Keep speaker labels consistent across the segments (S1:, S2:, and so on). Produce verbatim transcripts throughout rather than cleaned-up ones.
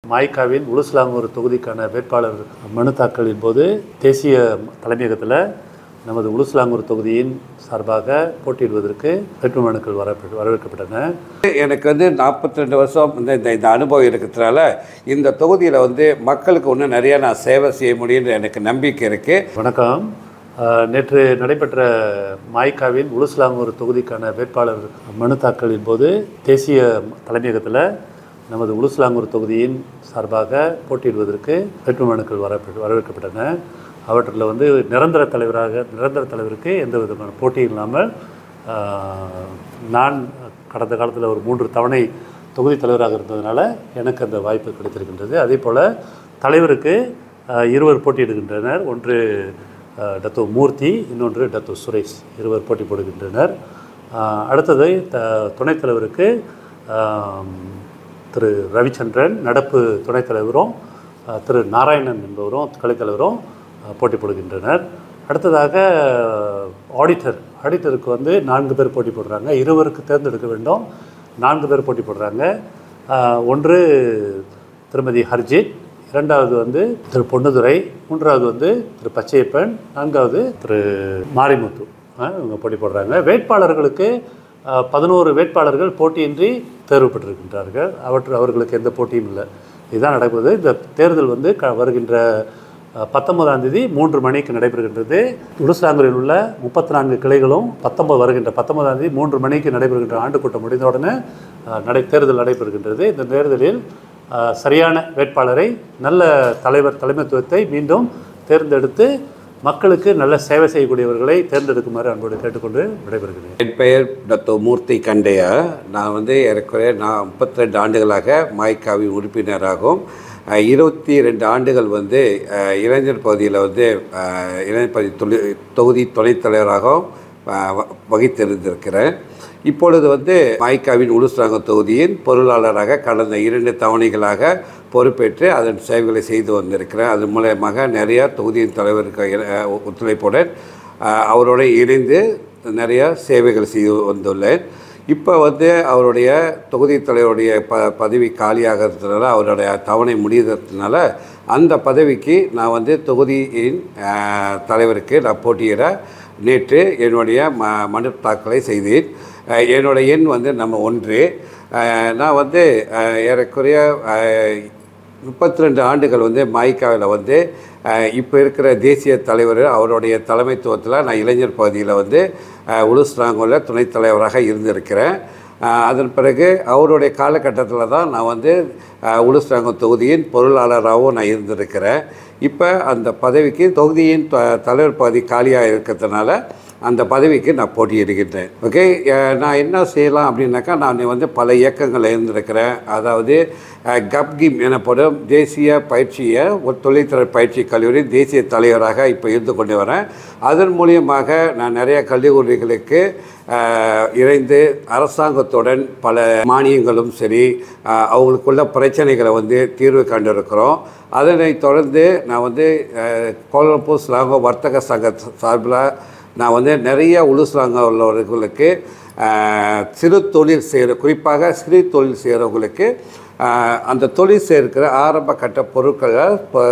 S1: மாய்காவின் உலுஸ்லாங்கூர் தொகுதிக்கான வேட்பாளர் மனு தாக்கலின் போது தேசிய தலைமையகத்தில் நமது உலுஸ்லாங்கூர் தொகுதியின் சார்பாக போட்டியிடுவதற்கு வேட்பு மனுக்கள் வர வரவேற்கப்பட்டன. எனக்கு வந்து நாற்பத்தி ரெண்டு வருஷம் இந்த இந்த அனுபவம் இருக்கிறதுனால இந்த தொகுதியில் வந்து மக்களுக்கு ஒன்று நிறையா நான் சேவை செய்ய முடியுன்ற எனக்கு நம்பிக்கை இருக்குது. வணக்கம். நேற்று நடைபெற்ற மாய்காவின் உலுஸ்லாங்கூர் தொகுதிக்கான வேட்பாளர் மனு தாக்கலின் போது தேசிய தலைமையகத்தில் நமது உலுஸ்லாங்கூர் தொகுதியின் சார்பாக போட்டியிடுவதற்கு வேட்பு மனுக்கள் வர வரவேற்கப்பட்டன. அவற்றில் வந்து நிரந்தர தலைவராக நிரந்தர தலைவருக்கு எந்த விதமான போட்டி இல்லாமல் நான் கடந்த காலத்தில் ஒரு மூன்று தவணை தொகுதி தலைவராக இருந்ததுனால எனக்கு அந்த வாய்ப்பு கிடைத்திருக்கின்றது. அதே போல் தலைவருக்கு இருவர் போட்டியிடுகின்றனர். ஒன்று டத்தோ மூர்த்தி, இன்னொன்று டத்தோ சுரேஷ், இருவர் போட்டி போடுகின்றனர். அடுத்தது த துணைத் தலைவருக்கு திரு ரவிச்சந்திரன், நடப்பு துணைத் தலைவரும் திரு நாராயணன் என்பவரும் கலைத்தலைவரும் போட்டி போடுகின்றனர். அடுத்ததாக ஆடிட்டர் ஆடிட்டருக்கு வந்து நான்கு பேர் போட்டி போடுறாங்க. இருவருக்கு தேர்ந்தெடுக்க வேண்டும். நான்கு பேர் போட்டி போடுறாங்க. ஒன்று திருமதி ஹர்ஜித், இரண்டாவது வந்து திரு பொன்னுதுரை, மூன்றாவது வந்து திரு பச்சையப்பன், நான்காவது திரு மாரிமுத்து இவங்க போட்டி போடுறாங்க. வேட்பாளர்களுக்கு பதினோரு வேட்பாளர்கள் போட்டியின்றி தேர்வு பெற்றிருக்கின்றார்கள். அவற்று அவர்களுக்கு எந்த போட்டியும் இல்லை. இதுதான் நடக்குது. இந்த தேர்தல் வந்து க வருகின்ற பத்தொன்பதாம் தேதி மூன்று மணிக்கு நடைபெறுகின்றது. உலுஸ்லாங்கூரில் உள்ள முப்பத்தி நான்கு கிளைகளும் பத்தொன்பது வருகின்ற பத்தொன்பதாம் தேதி மூன்று மணிக்கு நடைபெறுகின்ற ஆண்டு கூட்டம் முடிந்தவுடனே நடை தேர்தல் நடைபெறுகின்றது. இந்த தேர்தலில் சரியான வேட்பாளரை, நல்ல தலைவர் தலைமைத்துவத்தை மீண்டும் தேர்ந்தெடுத்து மக்களுக்கு நல்ல சேவை செய்யக்கூடியவர்களை தேர்ந்தெடுக்குமாறு அன்போடு கேட்டுக்கொண்டு விடைபெறுகிறேன்.
S2: என் பெயர் டத்தோ மூர்த்தி கண்டையா. நான் வந்து ஏறக்குறைய நான் முப்பத்தி ரெண்டு ஆண்டுகளாக மாய்காவின் உறுப்பினராகவும் இருபத்தி ரெண்டு ஆண்டுகள் வந்து இளைஞர் பகுதியில் வந்து இளைஞர் பகுதி தொழில் தொகுதி துணைத் தலைவராகவும் வகித்திருந்திருக்கிறேன். இப்பொழுது வந்து மாய்காவின் உலுஸ்லாங்கூர் தொகுதியின் பொருளாளராக கடந்த இரண்டு தவணைகளாக பொறுப்பேற்று அதன் சேவைகளை செய்து வந்திருக்கிறேன். அது மூலமாக நிறையா தொகுதியின் தலைவருக்கு ஒத்துழைப்புடன் அவரோட இணைந்து நிறையா சேவைகள் செய்து வந்துள்ளேன். இப்போ வந்து அவருடைய தொகுதி தலைவருடைய ப பதவி காலியாகிறதுனால, அவருடைய தவணை முடிகிறதுனால அந்த பதவிக்கு நான் வந்து தொகுதியின் தலைவருக்கு நான் போட்டியிட நேற்று என்னுடைய ம மனு தாக்கலை செய்தேன். என்னோடய எண் வந்து நம்ம ஒன்று. நான் வந்து ஏறக்குறைய முப்பத்தி ரெண்டு ஆண்டுகள் வந்து மாய்காவில் வந்து இப்போ இருக்கிற தேசிய தலைவர் அவருடைய தலைமைத்துவத்தில் நான் இளைஞர் பகுதியில் வந்து உலுஸ்லாங்கூரில் துணைத் தலைவராக இருந்திருக்கிறேன். அதன் பிறகு அவருடைய காலகட்டத்தில் தான் நான் வந்து உலுஸ்லாங்கூர் தொகுதியின் பொருளாளராகவும் நான் இருந்திருக்கிறேன். இப்போ அந்த பதவிக்கு தொகுதியின் த தலைவர் பதவி காலியாக இருக்கிறதுனால அந்த பதவிக்கு நான் போட்டியிடுகின்றேன். ஓகே, நான் என்ன செய்யலாம் அப்படின்னாக்கா, நான் வந்து பல இயக்கங்களில் இருந்திருக்கிறேன். அதாவது கப்கிம் எனப்படும் தேசிய பயிற்சியை ஒரு தொழில்துறை பயிற்சி கல்லூரி தேசிய தலைவராக இப்போ இருந்து கொண்டு வரேன். அதன் மூலியமாக நான் நிறைய கல்லூரிகளுக்கு இணைந்து அரசாங்கத்துடன் பல மானியங்களும் சரி, அவங்களுக்குள்ள பிரச்சனைகளை வந்து தீர்வு கண்டிருக்கிறோம். அதனை தொடர்ந்து நான் வந்து கோலாலம்பூர் ஸ்லாங்கூர் வர்த்தக சங்க சார்பில் நான் வந்து நிறைய உலுஸ்லாங்கூர் உள்ளவர்களுக்கு சிறு தொழில் செய்கிற, குறிப்பாக சிறு தொழில் செய்கிறவங்களுக்கு அந்த தொழில் செய்கிற ஆரம்ப கட்ட பொருட்களை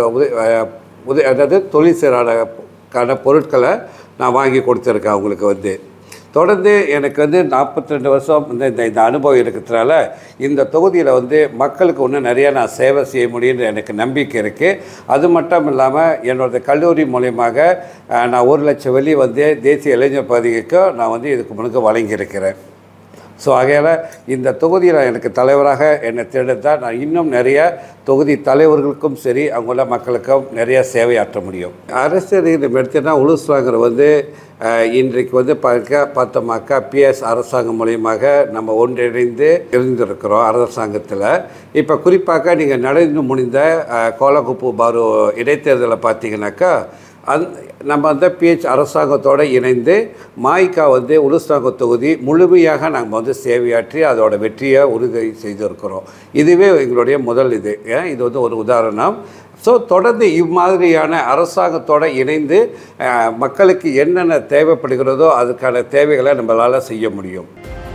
S2: உதவி, அதாவது தொழில் செய்கிறக்கான பொருட்களை நான் வாங்கி கொடுத்துருக்கேன். அவங்களுக்கு வந்து தொடர்ந்து எனக்கு வந்து நாற்பத்தி ரெண்டு வருஷம் இந்த இந்த இந்த அனுபவம் இருக்கிறதுனால இந்த தொகுதியில் வந்து மக்களுக்கு ஒன்று நிறையா நான் சேவை செய்ய முடியுன்ற எனக்கு நம்பிக்கை இருக்குது. அது மட்டும் இல்லாமல் என்னோடய கல்லூரி மூலியமாக நான் ஒரு லட்சம் வெள்ளி வந்து தேசிய இளைஞர் பதவிக்கு நான் வந்து இதுக்கு முன்னுக்கு வழங்கியிருக்கிறேன். ஸோ ஆகையால் இந்த தொகுதியில் எனக்கு தலைவராக என்னை தேர்ந்தெடுத்தால் நான் இன்னும் நிறைய தொகுதி தலைவர்களுக்கும் சரி, அங்குள்ள மக்களுக்கும் நிறைய சேவையாற்ற முடியும். அரசியல் எடுத்துன்னா உலுஸ்லாங்கூர் வந்து இன்றைக்கு வந்து பார்க்க பார்த்தோமாக்கா பிஎஸ் அரசாங்கம் மூலியமாக நம்ம ஒன்றிணைந்து இருந்திருக்கிறோம் அரசாங்கத்தில். இப்போ குறிப்பாக நீங்கள் நடந்து முடிந்த கோலாகுப்பு பாரு இடைத்தேர்தலை பார்த்தீங்கன்னாக்கா, அந் நம்ம அந்த பிஹெச் அரசாங்கத்தோடு இணைந்து மாய்கா வந்து உலுஸ்லாங்கூர் தொகுதி முழுமையாக நாங்கள் வந்து சேவையாற்றி அதோட வெற்றியை உறுதி செய்திருக்கிறோம். இதுவே எங்களுடைய முதல் இது இது வந்து ஒரு உதாரணம். ஸோ தொடர்ந்து இம்மாதிரியான அரசாங்கத்தோடு இணைந்து மக்களுக்கு என்னென்ன தேவைப்படுகிறதோ அதுக்கான தேவைகளை நம்மளால் செய்ய முடியும்.